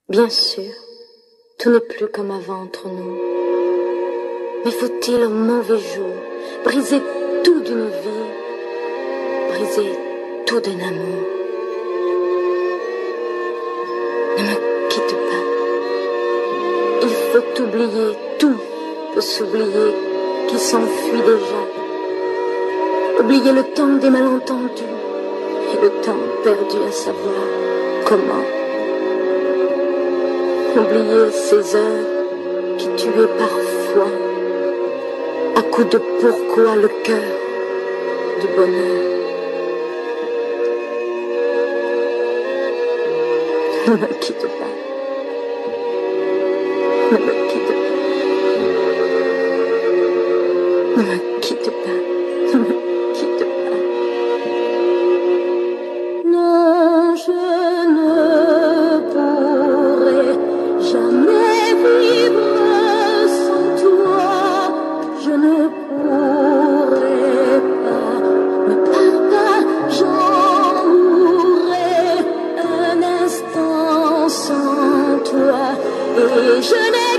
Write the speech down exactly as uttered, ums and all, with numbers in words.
Bien sûr, tout n'est plus comme avant entre nous. Mais faut-il un mauvais jour briser tout d'une vie, briser tout d'un amour? Ne me quitte pas. Il faut oublier tout pour s'oublier qui s'enfuit déjà. Oublier le temps des malentendus et le temps perdu à savoir comment. Oublier ces heures qui tuaient parfois à coups de pourquoi le cœur du bonheur. Ne me quitte pas. Ne me quitte pas. Ne me quitte pas. Ne me quitte pas. Non, je ne pourrai jamais vivre sans toi. Je ne pourrai pas, mais papa, j'en mourrai un instant sans toi. Et je n'ai